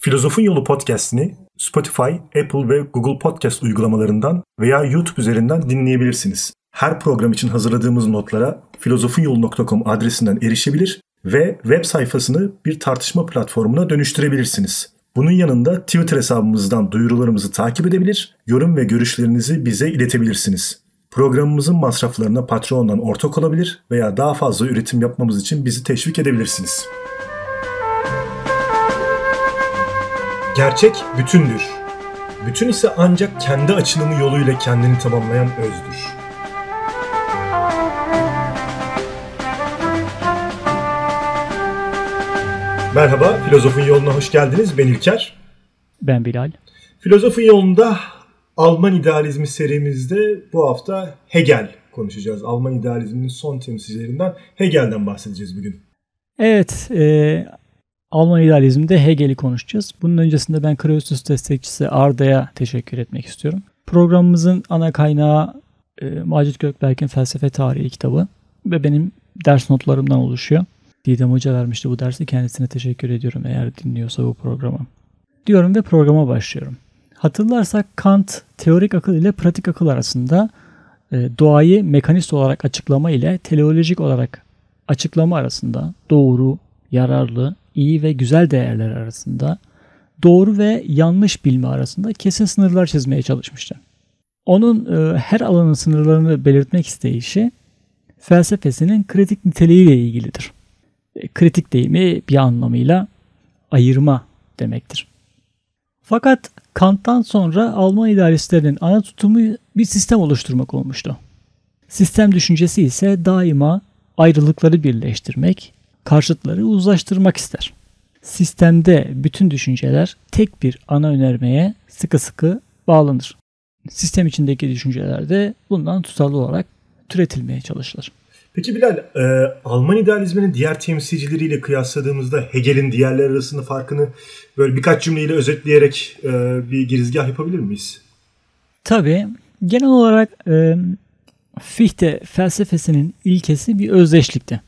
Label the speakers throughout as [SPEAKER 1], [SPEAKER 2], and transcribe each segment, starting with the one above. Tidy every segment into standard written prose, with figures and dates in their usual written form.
[SPEAKER 1] Filozofun Yolu podcast'ini Spotify, Apple ve Google Podcast uygulamalarından veya YouTube üzerinden dinleyebilirsiniz. Her program için hazırladığımız notlara filozofunyolu.com adresinden erişebilir ve web sayfasını bir tartışma platformuna dönüştürebilirsiniz. Bunun yanında Twitter hesabımızdan duyurularımızı takip edebilir, yorum ve görüşlerinizi bize iletebilirsiniz. Programımızın masraflarına Patreon'dan ortak olabilir veya daha fazla üretim yapmamız için bizi teşvik edebilirsiniz. Gerçek bütündür. Bütün ise ancak kendi açılımı yoluyla kendini tamamlayan özdür. Merhaba, Filozofun Yolu'na hoş geldiniz. Ben İlker.
[SPEAKER 2] Ben Bilal.
[SPEAKER 1] Filozofun Yolu'nda Alman idealizmi serimizde bu hafta Hegel konuşacağız. Alman idealizminin son temsilcilerinden Hegel'den bahsedeceğiz bugün.
[SPEAKER 2] Evet, Alman idealizminde Hegel'i konuşacağız. Bunun öncesinde ben Kreusus destekçisi Arda'ya teşekkür etmek istiyorum. Programımızın ana kaynağı Macit Gökberk'in Felsefe Tarihi kitabı ve benim ders notlarımdan oluşuyor. Didem Hoca vermişti bu dersi. Kendisine teşekkür ediyorum eğer dinliyorsa bu programı. Diyorum ve programa başlıyorum. Hatırlarsak Kant teorik akıl ile pratik akıl arasında doğayı mekanist olarak açıklama ile teleolojik olarak açıklama arasında doğru, yararlı, iyi ve güzel değerler arasında doğru ve yanlış bilme arasında kesin sınırlar çizmeye çalışmıştı. Onun her alanın sınırlarını belirtmek isteyişi felsefesinin kritik niteliğiyle ilgilidir. Kritik deyimi bir anlamıyla ayırma demektir. Fakat Kant'tan sonra Alman idealistlerinin ana tutumu bir sistem oluşturmak olmuştu. Sistem düşüncesi ise daima ayrılıkları birleştirmek, karşıtları uzlaştırmak ister. Sistemde bütün düşünceler tek bir ana önermeye sıkı sıkı bağlanır. Sistem içindeki düşünceler de bundan tutarlı olarak türetilmeye çalışılır.
[SPEAKER 1] Peki Bilal, Alman idealizminin diğer temsilcileriyle kıyasladığımızda Hegel'in diğerleri arasında farkını böyle birkaç cümleyle özetleyerek bir girizgah yapabilir miyiz?
[SPEAKER 2] Tabii. Genel olarak Fichte felsefesinin ilkesi bir özdeşlikti.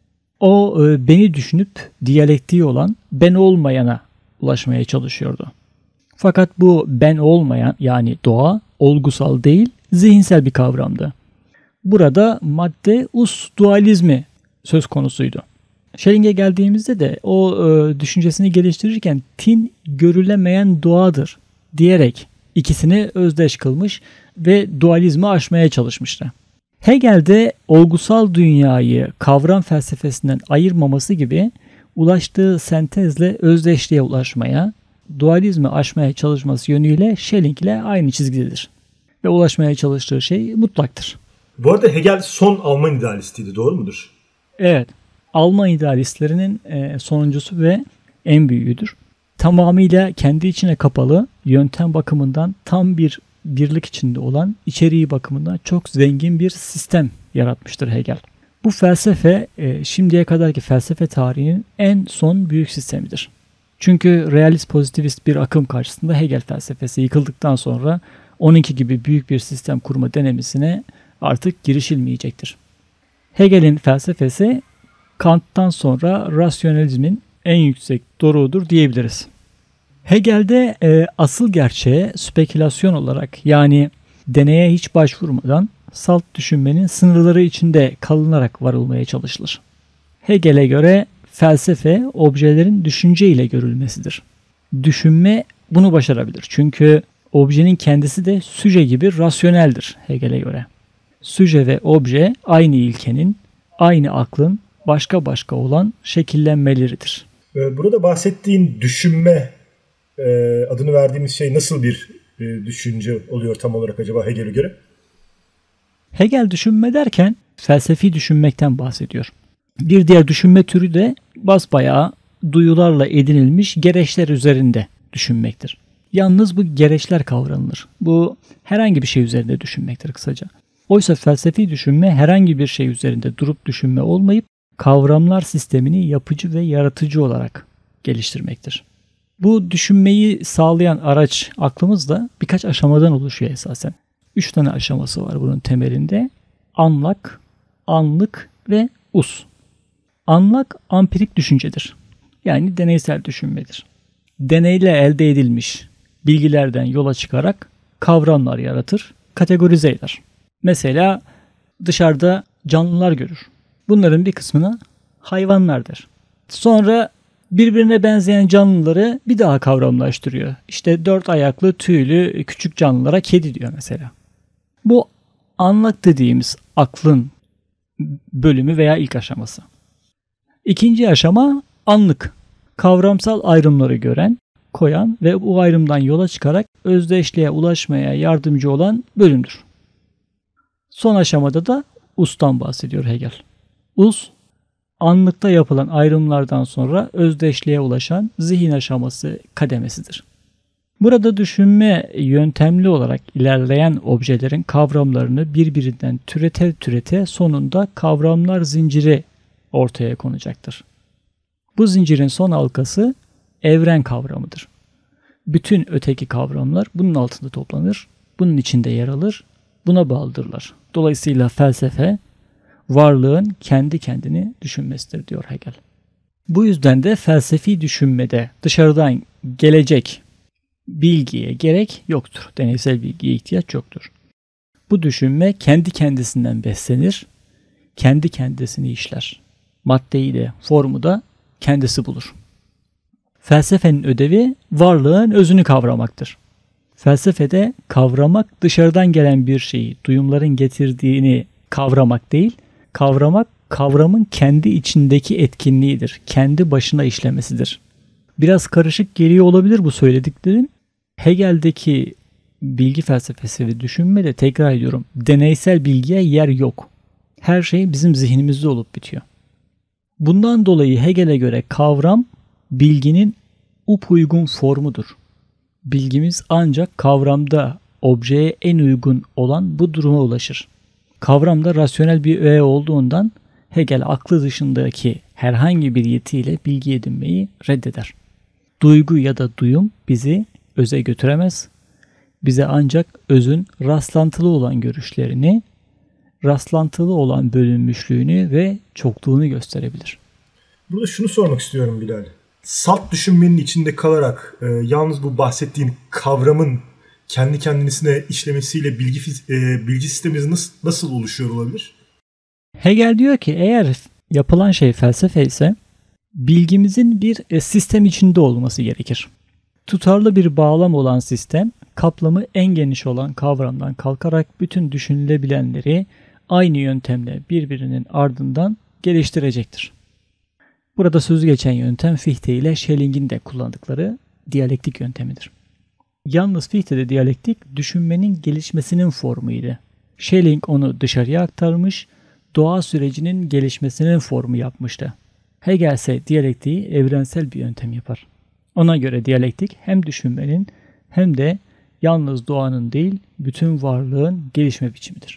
[SPEAKER 2] O beni düşünüp diyalektiği olan ben olmayana ulaşmaya çalışıyordu. Fakat bu ben olmayan yani doğa olgusal değil zihinsel bir kavramdı. Burada madde us dualizmi söz konusuydu. Schelling'e geldiğimizde de o düşüncesini geliştirirken tin görülemeyen doğadır diyerek ikisini özdeş kılmış ve dualizmi aşmaya çalışmıştı. Hegel de olgusal dünyayı kavram felsefesinden ayırmaması gibi ulaştığı sentezle özdeşliğe ulaşmaya, dualizmi aşmaya çalışması yönüyle Schelling ile aynı çizgidedir. Ve ulaşmaya çalıştığı şey mutlaktır.
[SPEAKER 1] Bu arada Hegel son Alman idealistiydi, doğru mudur?
[SPEAKER 2] Evet. Alman idealistlerinin sonuncusu ve en büyüğüdür. Tamamıyla kendi içine kapalı, yöntem bakımından tam bir birlik içinde olan, içeriği bakımından çok zengin bir sistem yaratmıştır Hegel. Bu felsefe şimdiye kadarki felsefe tarihinin en son büyük sistemidir. Çünkü realist pozitivist bir akım karşısında Hegel felsefesi yıkıldıktan sonra onunki gibi büyük bir sistem kurma denemesine artık girişilmeyecektir. Hegel'in felsefesi Kant'tan sonra rasyonalizmin en yüksek doruğudur diyebiliriz. Hegel'de asıl gerçeğe spekülasyon olarak yani deneye hiç başvurmadan salt düşünmenin sınırları içinde kalınarak varılmaya çalışılır. Hegel'e göre felsefe objelerin düşünce ile görülmesidir. Düşünme bunu başarabilir çünkü objenin kendisi de süje gibi rasyoneldir Hegel'e göre. Süje ve obje aynı ilkenin, aynı aklın başka başka olan şekillenmeleridir.
[SPEAKER 1] Burada bahsettiğin düşünme adını verdiğimiz şey nasıl bir düşünce oluyor tam olarak acaba Hegel'e göre?
[SPEAKER 2] Hegel düşünme derken felsefi düşünmekten bahsediyor. Bir diğer düşünme türü de basbayağı duyularla edinilmiş gereçler üzerinde düşünmektir. Yalnız bu gereçler kavranılır. Bu herhangi bir şey üzerinde düşünmektir kısaca. Oysa felsefi düşünme herhangi bir şey üzerinde durup düşünme olmayıp kavramlar sistemini yapıcı ve yaratıcı olarak geliştirmektir. Bu düşünmeyi sağlayan araç aklımız da birkaç aşamadan oluşuyor esasen. 3 tane aşaması var bunun temelinde. Anlak, anlık ve us. Anlak ampirik düşüncedir. Yani deneysel düşünmedir. deneyle elde edilmiş bilgilerden yola çıkarak kavramlar yaratır, kategorize eder. Mesela dışarıda canlılar görür. Bunların bir kısmına hayvanlar der. Sonra birbirine benzeyen canlıları bir daha kavramlaştırıyor. İşte 4 ayaklı, tüylü küçük canlılara kedi diyor mesela. Bu anlık dediğimiz aklın bölümü veya ilk aşaması. İkinci aşama anlık. Kavramsal ayrımları gören, koyan ve bu ayrımdan yola çıkarak özdeşliğe ulaşmaya yardımcı olan bölümdür. Son aşamada da ustan bahsediyor Hegel. Us, anlıkta yapılan ayrımlardan sonra özdeşliğe ulaşan zihin aşaması kademesidir. Burada düşünme yöntemli olarak ilerleyen objelerin kavramlarını birbirinden türete sonunda kavramlar zinciri ortaya konacaktır. Bu zincirin son halkası evren kavramıdır. Bütün öteki kavramlar bunun altında toplanır, bunun içinde yer alır, buna bağlıdırlar. Dolayısıyla felsefe, varlığın kendi kendini düşünmesidir diyor Hegel. Bu yüzden de felsefi düşünmede dışarıdan gelecek bilgiye gerek yoktur. Deneysel bilgiye ihtiyaç yoktur. Bu düşünme kendi kendisinden beslenir, kendi kendisini işler. Maddeyi de, formu da kendisi bulur. Felsefenin ödevi varlığın özünü kavramaktır. Felsefede kavramak dışarıdan gelen bir şeyi, duyumların getirdiğini kavramak değil, kavramak kavramın kendi içindeki etkinliğidir. Kendi başına işlemesidir. Biraz karışık geliyor olabilir bu söylediklerim. Hegel'deki bilgi felsefesi ve düşünme de tekrar ediyorum. Deneysel bilgiye yer yok. Her şey bizim zihnimizde olup bitiyor. Bundan dolayı Hegel'e göre kavram bilginin upuygun formudur. Bilgimiz ancak kavramda objeye en uygun olan bu duruma ulaşır. Kavramda rasyonel bir öğe olduğundan Hegel aklı dışındaki herhangi bir yetiyle bilgi edinmeyi reddeder. Duygu ya da duyum bizi öze götüremez. Bize ancak özün rastlantılı olan görüşlerini, rastlantılı olan bölünmüşlüğünü ve çokluğunu gösterebilir.
[SPEAKER 1] Burada şunu sormak istiyorum Bilal. Salt düşünmenin içinde kalarak yalnız bu bahsettiğin kavramın kendi kendisine işlemesiyle bilgi sistemimiz nasıl oluşuyor olabilir?
[SPEAKER 2] Hegel diyor ki eğer yapılan şey felsefe ise bilgimizin bir sistem içinde olması gerekir. Tutarlı bir bağlam olan sistem kaplamı en geniş olan kavramdan kalkarak bütün düşünülebilenleri aynı yöntemle birbirinin ardından geliştirecektir. Burada sözü geçen yöntem Fichte ile Schelling'in de kullandıkları diyalektik yöntemidir. Yalnız Fichte'de diyalektik düşünmenin gelişmesinin formuydu. Schelling onu dışarıya aktarmış, doğa sürecinin gelişmesinin formu yapmıştı. Hegel ise diyalektiği evrensel bir yöntem yapar. Ona göre diyalektik hem düşünmenin hem de yalnız doğanın değil bütün varlığın gelişme biçimidir.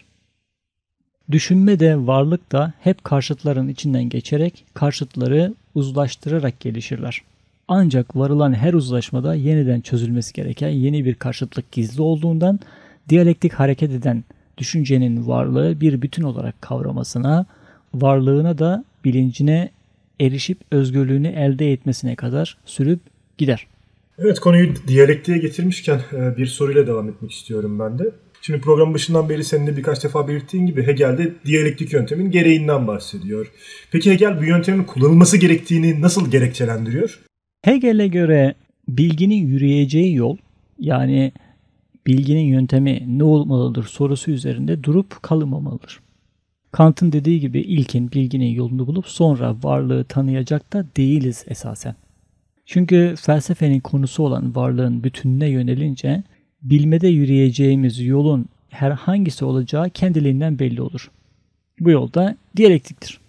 [SPEAKER 2] Düşünme de varlık da hep karşıtların içinden geçerek karşıtları uzlaştırarak gelişirler. Ancak varılan her uzlaşmada yeniden çözülmesi gereken yeni bir karşıtlık gizli olduğundan diyalektik hareket eden düşüncenin varlığı bir bütün olarak kavramasına, varlığına da bilincine erişip özgürlüğünü elde etmesine kadar sürüp gider.
[SPEAKER 1] Evet, konuyu diyalektiğe getirmişken bir soruyla devam etmek istiyorum ben de. Şimdi programın başından beri senin de birkaç defa belirttiğin gibi Hegel de diyalektik yöntemin gereğinden bahsediyor. Peki Hegel bu yöntemin kullanılması gerektiğini nasıl gerekçelendiriyor?
[SPEAKER 2] Hegel'e göre bilginin yürüyeceği yol, yani bilginin yöntemi ne olmalıdır sorusu üzerinde durup kalınmamalıdır. Kant'ın dediği gibi ilkin bilginin yolunu bulup sonra varlığı tanıyacak da değiliz esasen. Çünkü felsefenin konusu olan varlığın bütününe yönelince bilmede yürüyeceğimiz yolun herhangisi olacağı kendiliğinden belli olur. Bu yolda diyalektiktir.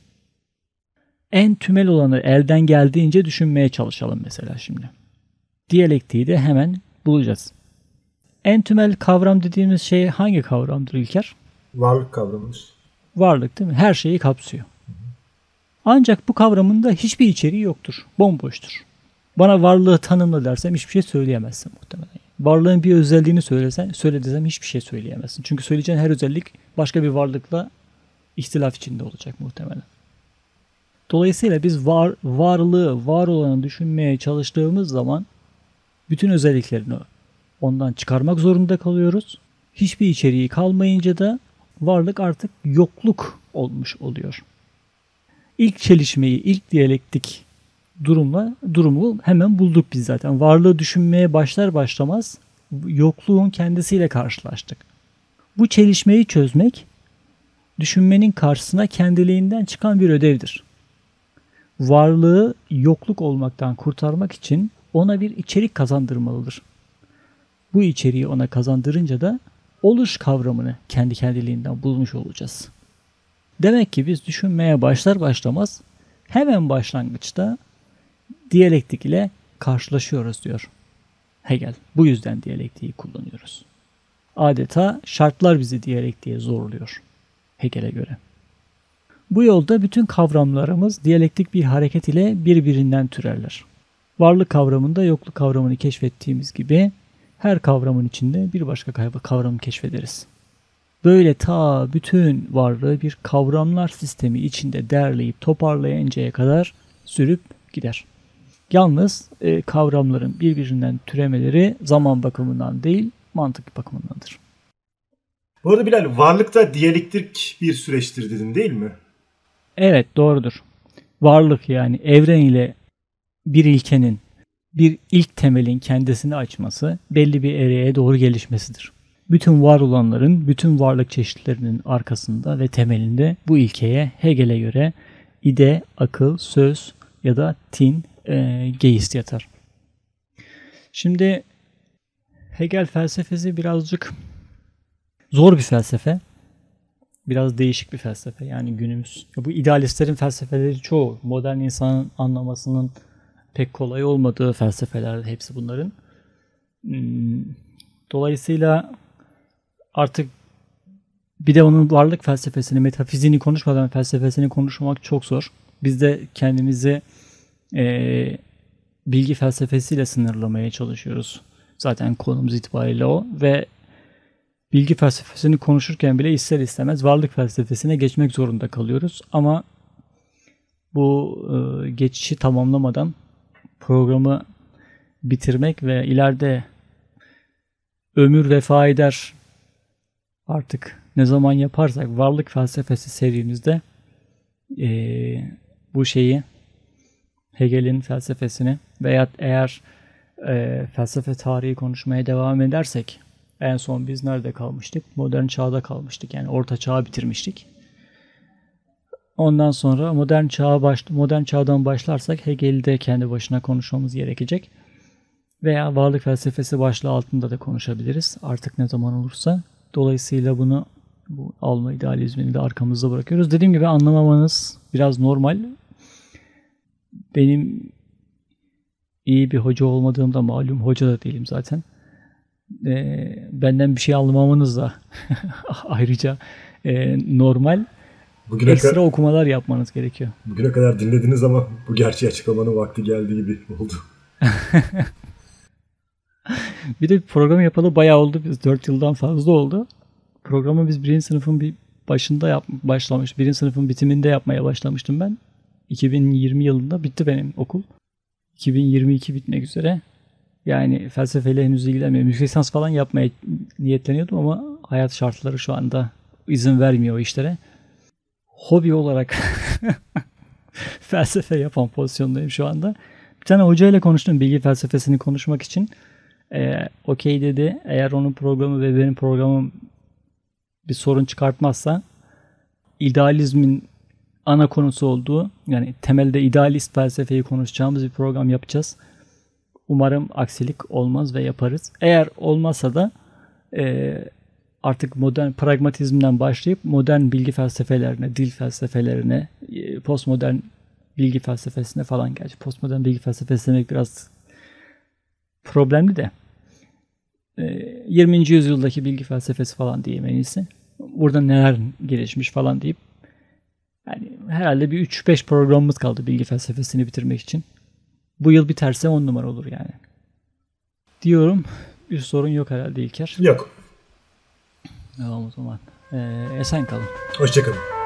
[SPEAKER 2] En tümel olanı elden geldiğince düşünmeye çalışalım mesela şimdi. Diyalektiği de hemen bulacağız. En tümel kavram dediğimiz şey hangi kavramdır İlker?
[SPEAKER 1] Varlık kavramıdır.
[SPEAKER 2] Varlık değil mi? Her şeyi kapsıyor. Ancak bu kavramın da hiçbir içeriği yoktur. Bomboştur. Bana varlığı tanımla dersem hiçbir şey söyleyemezsin muhtemelen. Varlığın bir özelliğini söyle desem hiçbir şey söyleyemezsin. Çünkü söyleyeceğin her özellik başka bir varlıkla ihtilaf içinde olacak muhtemelen. Dolayısıyla biz varlığı, var olanı düşünmeye çalıştığımız zaman Bütün özelliklerini ondan çıkarmak zorunda kalıyoruz. Hiçbir içeriği kalmayınca da varlık artık yokluk olmuş oluyor. İlk çelişmeyi, ilk diyalektik durumu hemen bulduk biz zaten. Varlığı düşünmeye başlar başlamaz yokluğun kendisiyle karşılaştık. Bu çelişmeyi çözmek düşünmenin karşısına kendiliğinden çıkan bir ödevdir. Varlığı yokluk olmaktan kurtarmak için ona bir içerik kazandırmalıdır. Bu içeriği ona kazandırınca da oluş kavramını kendi kendiliğinden bulmuş olacağız. Demek ki biz düşünmeye başlar başlamaz hemen başlangıçta diyalektik ile karşılaşıyoruz diyor Hegel. Bu yüzden diyalektiği kullanıyoruz. Adeta şartlar bizi diyalektiğe zorluyor Hegel'e göre. Bu yolda bütün kavramlarımız diyalektik bir hareket ile birbirinden türerler. Varlık kavramında yokluk kavramını keşfettiğimiz gibi her kavramın içinde bir başka kavramı keşfederiz. Böyle ta bütün varlığı bir kavramlar sistemi içinde derleyip toparlayıncaya kadar sürüp gider. Yalnız kavramların birbirinden türemeleri zaman bakımından değil, mantık bakımındandır.
[SPEAKER 1] Bu arada Bilal, varlık da diyalektik bir süreçtir dedin değil mi?
[SPEAKER 2] Evet, doğrudur. Varlık yani evren ile bir ilkenin, bir ilk temelin kendisini açması, belli bir ereğe doğru gelişmesidir. Bütün var olanların, bütün varlık çeşitlerinin arkasında ve temelinde bu ilkeye Hegel'e göre ide, akıl, söz ya da tin, geist yatar. Şimdi Hegel felsefesi birazcık zor bir felsefe. Biraz değişik bir felsefe. Yani günümüz. Bu idealistlerin felsefeleri çoğu. Modern insanın anlamasının pek kolay olmadığı felsefeler hepsi bunların. Dolayısıyla artık bir de onun varlık felsefesini, metafiziğini konuşmadan felsefesini konuşmak çok zor. Biz de kendimizi bilgi felsefesiyle sınırlamaya çalışıyoruz. Zaten konumuz itibariyle o ve bilgi felsefesini konuşurken bile ister istemez varlık felsefesine geçmek zorunda kalıyoruz. Ama bu geçişi tamamlamadan programı bitirmek ve ileride ömür vefa eder artık ne zaman yaparsak varlık felsefesi serimizde bu şeyi Hegel'in felsefesini veya eğer felsefe tarihi konuşmaya devam edersek en son biz nerede kalmıştık? Modern çağda kalmıştık. Yani orta çağı bitirmiştik. Ondan sonra modern çağdan başlarsak Hegel'i de kendi başına konuşmamız gerekecek. Veya varlık felsefesi başlığı altında da konuşabiliriz. Artık ne zaman olursa. Dolayısıyla bu alma idealizmini de arkamızda bırakıyoruz. Dediğim gibi anlamamanız biraz normal. Benim iyi bir hoca olmadığım da malum, hoca da değilim zaten. Benden bir şey anlamamanız da ayrıca normal. Ekstra okumalar yapmanız gerekiyor.
[SPEAKER 1] Bugüne kadar dinlediniz ama bu gerçeği açıklamanın vakti geldiği gibi oldu.
[SPEAKER 2] Bir de program yapalı bayağı oldu. Biz 4 yıldan fazla oldu. Programı biz birinci sınıfın başlamış. Birinci sınıfın bitiminde yapmaya başlamıştım ben. 2020 yılında bitti benim okul. 2022 bitmek üzere. Yani felsefeyle henüz ilgilenmiyorum. Yüksek lisans falan yapmaya niyetleniyordum ama hayat şartları şu anda izin vermiyor o işlere. Hobi olarak felsefe yapan pozisyondayım şu anda. Bir tane hocayla konuştum bilgi felsefesini konuşmak için. Okey dedi. Eğer onun programı ve benim programım bir sorun çıkartmazsa idealizmin ana konusu olduğu, yani temelde idealist felsefeyi konuşacağımız bir program yapacağız. Umarım aksilik olmaz ve yaparız. Eğer olmazsa da artık modern pragmatizmden başlayıp modern bilgi felsefelerine, dil felsefelerine, postmodern bilgi felsefesine falan gelecek. Postmodern bilgi felsefesi demek biraz problemli de 20. yüzyıldaki bilgi felsefesi falan diyeyim en iyisi. Burada neler gelişmiş falan deyip yani herhalde bir 3-5 programımız kaldı bilgi felsefesini bitirmek için. Bu yıl biterse 10 numara olur yani. Diyorum. Bir sorun yok herhalde İlker.
[SPEAKER 1] Yok.
[SPEAKER 2] Tamam o zaman. Esen kalın.
[SPEAKER 1] Hoşça kalın.